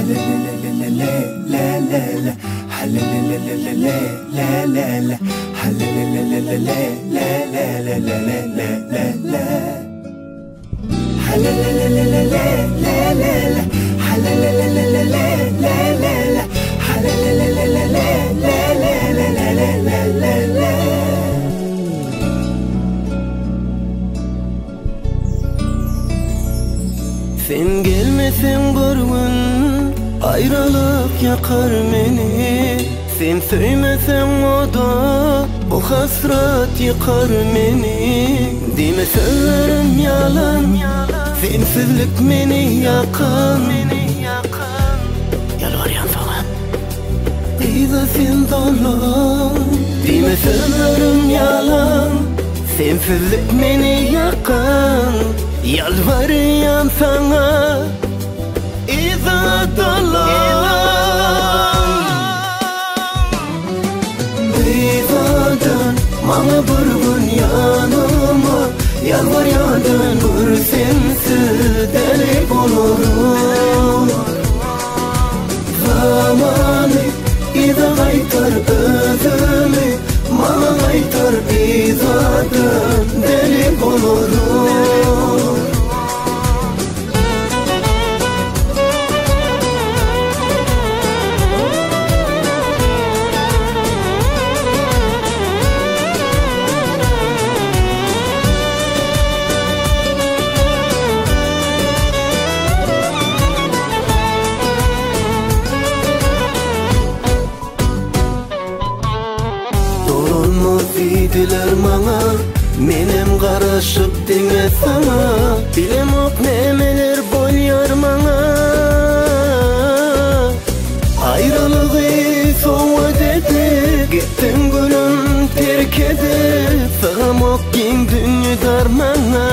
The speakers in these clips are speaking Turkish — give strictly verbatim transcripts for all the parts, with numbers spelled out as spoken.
Sen gelmesen bir gün ayrılık yakar meni. Sen söymesen o da bu hasret yıkar meni. Deme sözlerim yalan, sensizlik meni yakan. Yalvarıyorum sana, İza sen dolan. Deme sözlerim yalan, sensizlik meni yakan. Yalvarıyorum sana, İza dolan. İza'dan bana bir gün yanıma, yalvarıyorum bir sensiz deli olurum. Zamanı İza kaytar özümü, bana kaytar İza'dan deli olurum. Dediler bana, menem karışıp dene sana. Bilem ok nemeler boyar bana. Ayrılığı soğuk dedi, gittin gülüm terk edip. Sağım ok gen dünya darmana.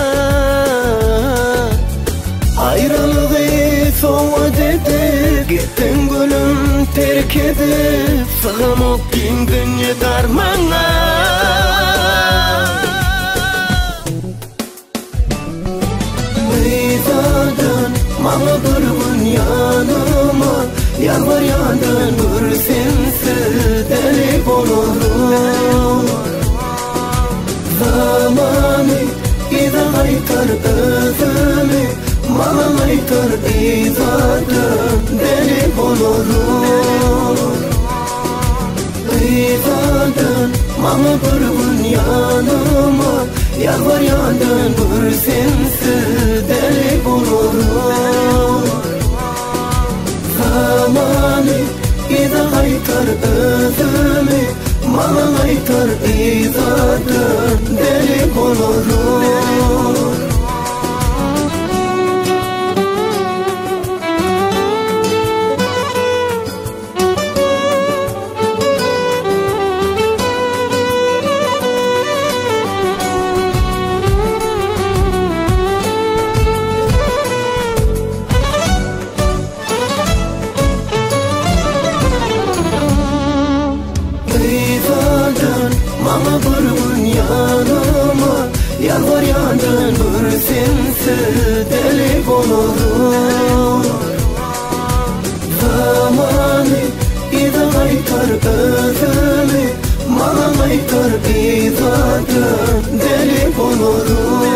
Ayrılığı soğuk dedi, gittin gülüm terk edip. Sağım ok gen dünya darmana. Bana bir gün yanıma, yalvarıyorum bir sensiz deli olurum. Zamanı İza kaytar özümü, bana kaytar İza'dan deli olurum. İza'dan bana bir gün yanıma, yalvarıyorum bir sensiz deli olurum. Zamanı İza kaytar özümü, bana kaytar İza'dan deli olurum. Bana bir gün yanıma, yalvarıyorum bir sensiz deli olurum. Zamanı İza kaytar özümü, bana kaytar İza'dan deli olurum.